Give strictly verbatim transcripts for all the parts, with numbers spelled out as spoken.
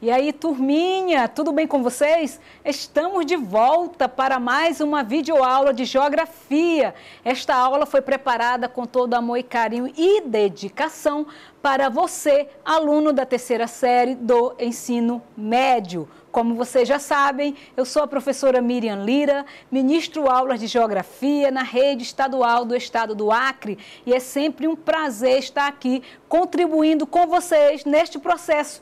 E aí, turminha, tudo bem com vocês? Estamos de volta para mais uma videoaula de Geografia. Esta aula foi preparada com todo amor e carinho e dedicação para você, aluno da terceira série do ensino médio. Como vocês já sabem, eu sou a professora Miriam Lira, ministro aulas de Geografia na rede estadual do estado do Acre, e é sempre um prazer estar aqui contribuindo com vocês neste processo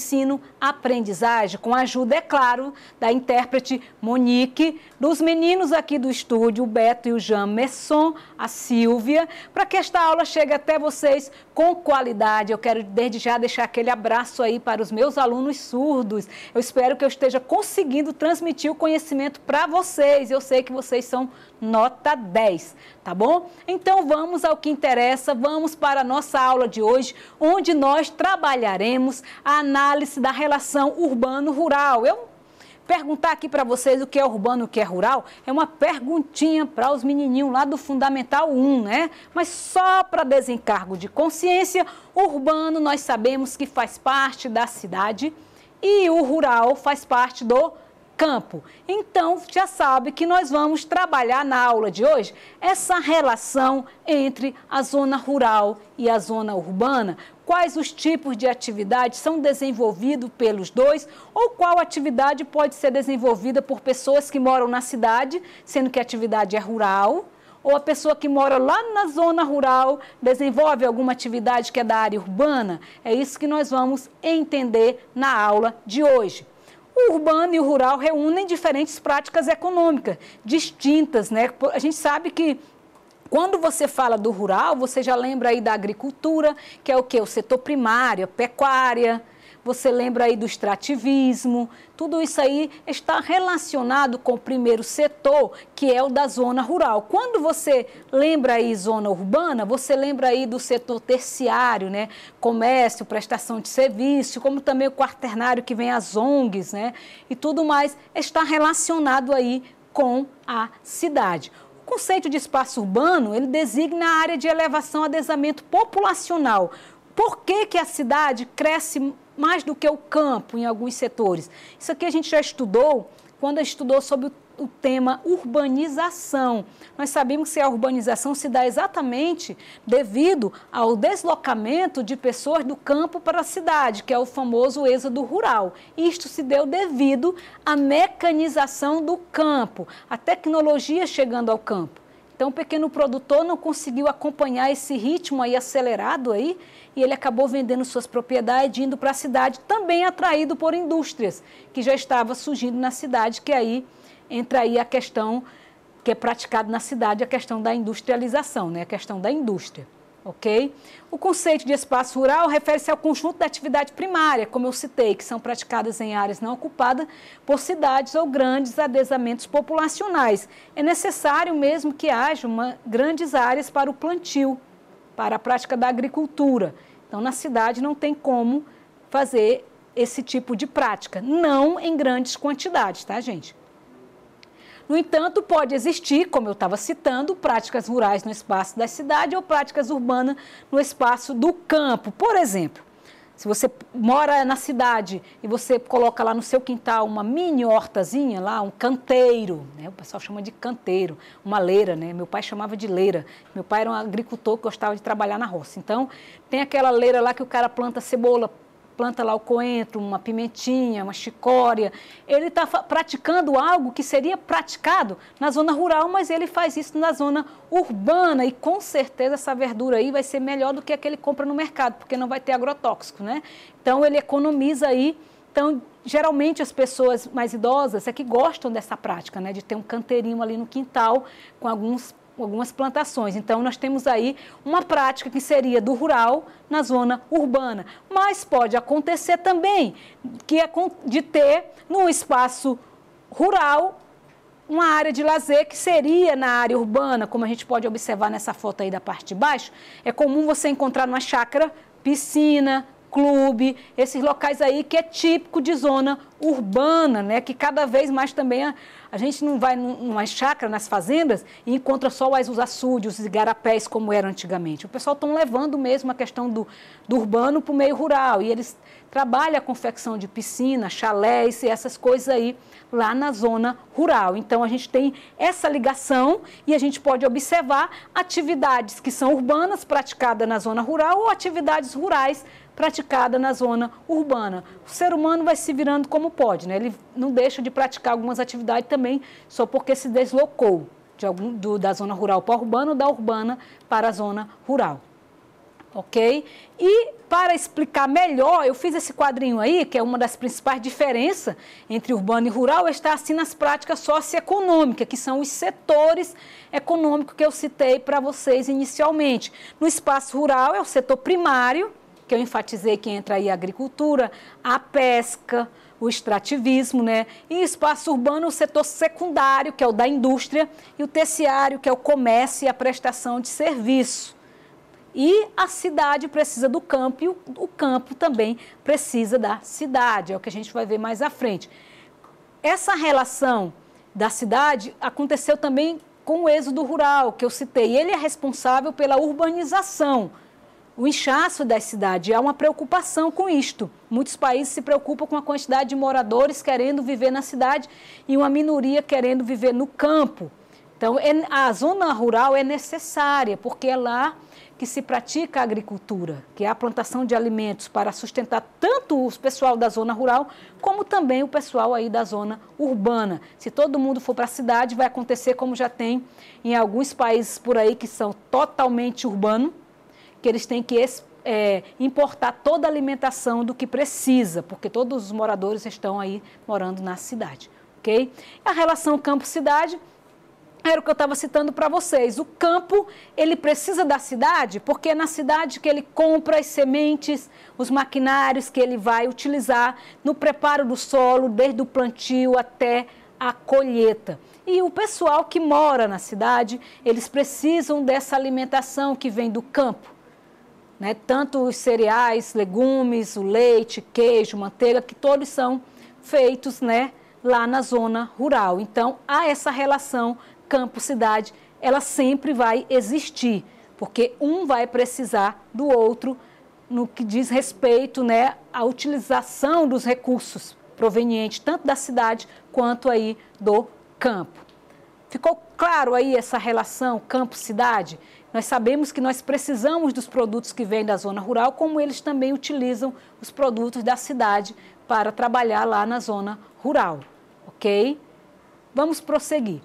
ensino-aprendizagem, com a ajuda, é claro, da intérprete Monique, dos meninos aqui do estúdio, o Beto e o Jamerson, a Silvia, para que esta aula chegue até vocês com qualidade. Eu quero desde já deixar aquele abraço aí para os meus alunos surdos. Eu espero que eu esteja conseguindo transmitir o conhecimento para vocês. Eu sei que vocês são nota dez, tá bom? Então vamos ao que interessa, vamos para a nossa aula de hoje, onde nós trabalharemos a análise da relação urbano-rural. Eu perguntar aqui para vocês o que é urbano e o que é rural, é uma perguntinha para os menininhos lá do Fundamental um, né? Mas só para desencargo de consciência, o urbano nós sabemos que faz parte da cidade e o rural faz parte do campo. Então, já sabe que nós vamos trabalhar na aula de hoje essa relação entre a zona rural e a zona urbana, quais os tipos de atividades são desenvolvidos pelos dois, ou qual atividade pode ser desenvolvida por pessoas que moram na cidade, sendo que a atividade é rural, ou a pessoa que mora lá na zona rural desenvolve alguma atividade que é da área urbana. É isso que nós vamos entender na aula de hoje. O urbano e o rural reúnem diferentes práticas econômicas distintas, né? A gente sabe que quando você fala do rural, você já lembra aí da agricultura, que é o quê? O setor primário, a pecuária, você lembra aí do extrativismo, tudo isso aí está relacionado com o primeiro setor, que é o da zona rural. Quando você lembra aí zona urbana, você lembra aí do setor terciário, né? Comércio, prestação de serviço, como também o quaternário que vem as O N Gs, né? E tudo mais está relacionado aí com a cidade. O conceito de espaço urbano, ele designa a área de elevação a desenvolvimento populacional. Por que que a cidade cresce mais do que o campo em alguns setores? Isso aqui a gente já estudou quando estudou sobre o, o tema urbanização. Nós sabemos que a urbanização se dá exatamente devido ao deslocamento de pessoas do campo para a cidade, que é o famoso êxodo rural. Isto se deu devido à mecanização do campo, à tecnologia chegando ao campo. Então, o pequeno produtor não conseguiu acompanhar esse ritmo aí acelerado aí, e ele acabou vendendo suas propriedades, indo para a cidade, também atraído por indústrias, que já estava surgindo na cidade, que aí entra aí a questão que é praticada na cidade, a questão da industrialização, né? A questão da indústria, ok? O conceito de espaço rural refere-se ao conjunto da atividade primária, como eu citei, que são praticadas em áreas não ocupadas por cidades ou grandes adesamentos populacionais. É necessário mesmo que haja uma, grandes áreas para o plantio, para a prática da agricultura. Então, na cidade não tem como fazer esse tipo de prática, não em grandes quantidades, tá, gente? No entanto, pode existir, como eu estava citando, práticas rurais no espaço da cidade ou práticas urbanas no espaço do campo. Por exemplo, se você mora na cidade e você coloca lá no seu quintal uma mini hortazinha, lá um canteiro, né? O pessoal chama de canteiro, uma leira, né? Meu pai chamava de leira. Meu pai era um agricultor que gostava de trabalhar na roça. Então, tem aquela leira lá que o cara planta cebola, planta lá o coentro, uma pimentinha, uma chicória. Ele está praticando algo que seria praticado na zona rural, mas ele faz isso na zona urbana, e com certeza essa verdura aí vai ser melhor do que a que ele compra no mercado, porque não vai ter agrotóxico, né? Então, ele economiza aí. Então, geralmente as pessoas mais idosas é que gostam dessa prática, né? De ter um canteirinho ali no quintal com alguns algumas plantações. Então, nós temos aí uma prática que seria do rural na zona urbana. Mas pode acontecer também que é de ter no espaço rural uma área de lazer que seria na área urbana, como a gente pode observar nessa foto aí da parte de baixo. É comum você encontrar numa chácara piscina, clube, esses locais aí que é típico de zona urbana, né? Que cada vez mais também a, A gente não vai numa chácara, nas fazendas, e encontra só os açudes, os igarapés, como era antigamente. O pessoal está levando mesmo a questão do, do urbano para o meio rural, e eles trabalham a confecção de piscina, chalés e essas coisas aí lá na zona rural. Então, a gente tem essa ligação e a gente pode observar atividades que são urbanas praticadas na zona rural ou atividades rurais praticada na zona urbana. O ser humano vai se virando como pode, né? Ele não deixa de praticar algumas atividades também só porque se deslocou de algum, do, da zona rural para a urbana ou da urbana para a zona rural. Ok? E para explicar melhor, eu fiz esse quadrinho aí, que é uma das principais diferenças entre urbano e rural, está assim nas práticas socioeconômicas, que são os setores econômicos que eu citei para vocês inicialmente. No espaço rural é o setor primário, que eu enfatizei que entra aí a agricultura, a pesca, o extrativismo, né? E o espaço urbano, o setor secundário, que é o da indústria, e o terciário, que é o comércio e a prestação de serviço. E a cidade precisa do campo e o, o campo também precisa da cidade, é o que a gente vai ver mais à frente. Essa relação da cidade aconteceu também com o êxodo rural, que eu citei. Ele é responsável pela urbanização. O inchaço das cidades, há uma preocupação com isto. Muitos países se preocupam com a quantidade de moradores querendo viver na cidade e uma minoria querendo viver no campo. Então, a zona rural é necessária, porque é lá que se pratica a agricultura, que é a plantação de alimentos para sustentar tanto o pessoal da zona rural, como também o pessoal aí da zona urbana. Se todo mundo for para a cidade, vai acontecer como já tem em alguns países por aí que são totalmente urbanos, que eles têm que é, importar toda a alimentação do que precisa, porque todos os moradores estão aí morando na cidade, ok? A relação campo-cidade era o que eu estava citando para vocês. O campo, ele precisa da cidade, porque é na cidade que ele compra as sementes, os maquinários que ele vai utilizar no preparo do solo, desde o plantio até a colheita. E o pessoal que mora na cidade, eles precisam dessa alimentação que vem do campo. Né, tanto os cereais, legumes, o leite, queijo, manteiga, que todos são feitos, né, lá na zona rural. Então, há essa relação campo-cidade, ela sempre vai existir, porque um vai precisar do outro no que diz respeito, né, à utilização dos recursos provenientes tanto da cidade quanto aí do campo. Ficou claro aí essa relação campo-cidade? Nós sabemos que nós precisamos dos produtos que vêm da zona rural, como eles também utilizam os produtos da cidade para trabalhar lá na zona rural, ok? Vamos prosseguir.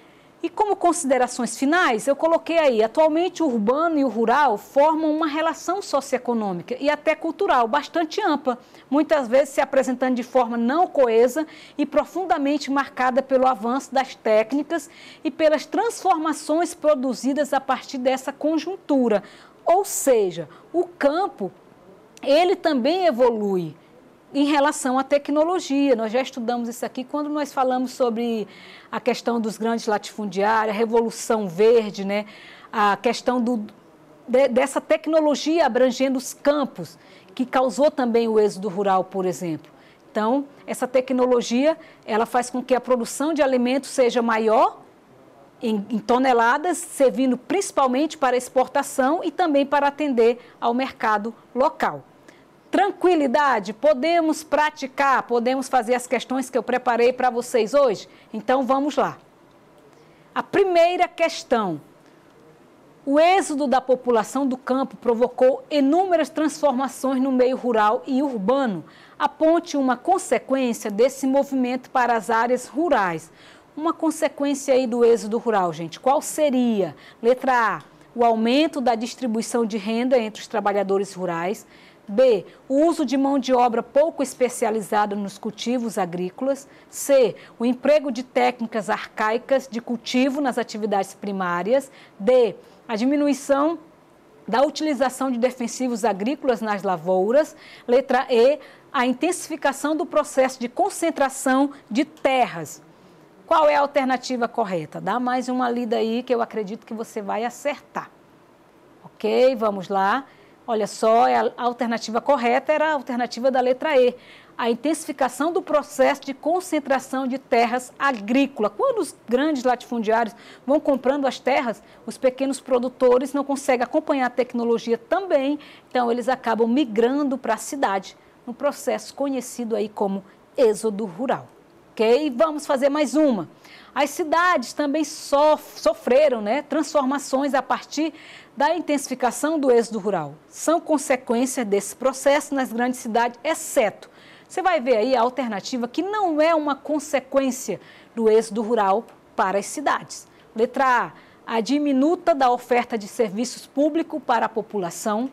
E como considerações finais, eu coloquei aí, atualmente o urbano e o rural formam uma relação socioeconômica e até cultural bastante ampla, muitas vezes se apresentando de forma não coesa e profundamente marcada pelo avanço das técnicas e pelas transformações produzidas a partir dessa conjuntura. Ou seja, o campo, ele também evolui em relação à tecnologia. Nós já estudamos isso aqui quando nós falamos sobre a questão dos grandes latifundiários, a revolução verde, né? A questão do, de, dessa tecnologia abrangendo os campos, que causou também o êxodo rural, por exemplo. Então, essa tecnologia, ela faz com que a produção de alimentos seja maior em, em toneladas, servindo principalmente para exportação e também para atender ao mercado local. Tranquilidade, podemos praticar, podemos fazer as questões que eu preparei para vocês hoje? Então, vamos lá. A primeira questão. O êxodo da população do campo provocou inúmeras transformações no meio rural e urbano. Aponte uma consequência desse movimento para as áreas rurais. Uma consequência aí do êxodo rural, gente, qual seria? Letra A, o aumento da distribuição de renda entre os trabalhadores rurais. B, o uso de mão de obra pouco especializada nos cultivos agrícolas. C, o emprego de técnicas arcaicas de cultivo nas atividades primárias. D, a diminuição da utilização de defensivos agrícolas nas lavouras. Letra E, a intensificação do processo de concentração de terras. Qual é a alternativa correta? Dá mais uma lida aí que eu acredito que você vai acertar. Ok, vamos lá. Olha só, a alternativa correta era a alternativa da letra E. a intensificação do processo de concentração de terras agrícolas. Quando os grandes latifundiários vão comprando as terras, os pequenos produtores não conseguem acompanhar a tecnologia também, então eles acabam migrando para a cidade, no processo conhecido aí como êxodo rural. Ok? Vamos fazer mais uma. As cidades também sof sofreram né, transformações a partir da intensificação do êxodo rural. São consequências desse processo nas grandes cidades, exceto, você vai ver aí a alternativa que não é uma consequência do êxodo rural para as cidades. Letra A, a diminuta da oferta de serviços públicos para a população.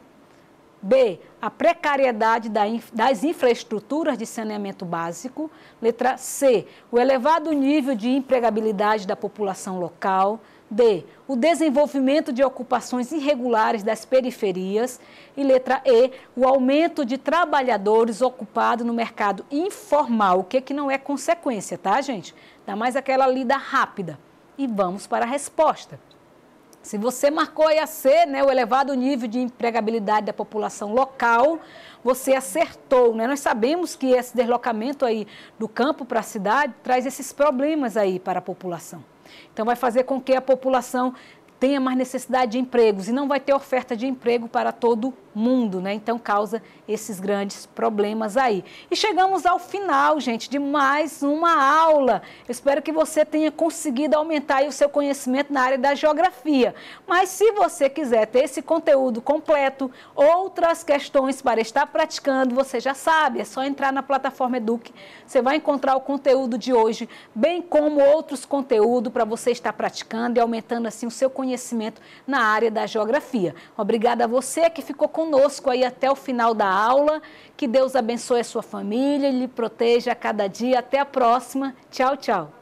B, a precariedade das infraestruturas de saneamento básico. Letra C, o elevado nível de empregabilidade da população local. D, o desenvolvimento de ocupações irregulares das periferias. E letra E, o aumento de trabalhadores ocupados no mercado informal, o que, que não é consequência, tá, gente? Dá mais aquela lida rápida. E vamos para a resposta. Se você marcou aí a C, né, o elevado nível de empregabilidade da população local, você acertou, né? Nós sabemos que esse deslocamento aí do campo para a cidade traz esses problemas aí para a população. Então, vai fazer com que a população tenha mais necessidade de empregos e não vai ter oferta de emprego para todo mundo, né? Então, causa esses grandes problemas aí. E chegamos ao final, gente, de mais uma aula. Eu espero que você tenha conseguido aumentar aí o seu conhecimento na área da geografia. Mas se você quiser ter esse conteúdo completo, outras questões para estar praticando, você já sabe, é só entrar na plataforma Eduque. Você vai encontrar o conteúdo de hoje, bem como outros conteúdos para você estar praticando e aumentando assim o seu conhecimento na área da geografia. Obrigada a você que ficou conosco aí até o final da aula. Que Deus abençoe a sua família e lhe proteja a cada dia. Até a próxima. Tchau, tchau.